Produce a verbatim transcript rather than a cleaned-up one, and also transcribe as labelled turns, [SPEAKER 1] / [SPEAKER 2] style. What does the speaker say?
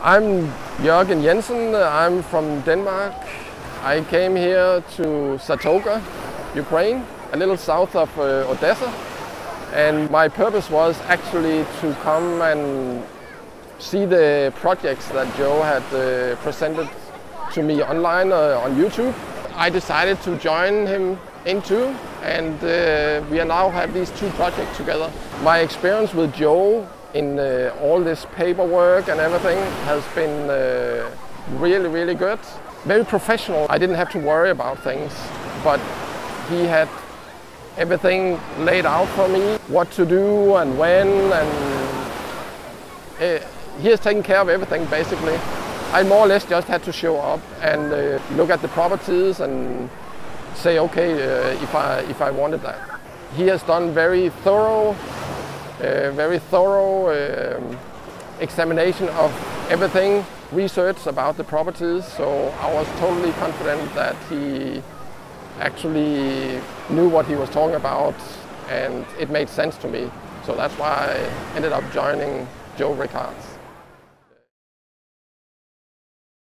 [SPEAKER 1] I'm Jorgen Jensen, I'm from Denmark. I came here to Zatoka, Ukraine, a little south of uh, Odessa. And my purpose was actually to come and see the projects that Joe had uh, presented to me online uh, on YouTube. I decided to join him into, and uh, we now have these two projects together. My experience with Joe in uh, all this paperwork and everything has been uh, really, really good. Very professional. I didn't have to worry about things, but he had everything laid out for me, what to do and when, and uh, he has taken care of everything basically. I more or less just had to show up and uh, look at the properties and say, okay, uh, if I if I wanted that. He has done very thorough, uh, very thorough um, examination of everything, research about the properties. So I was totally confident that he actually knew what he was talking about, and it made sense to me. So that's why I ended up joining Joe Rickards.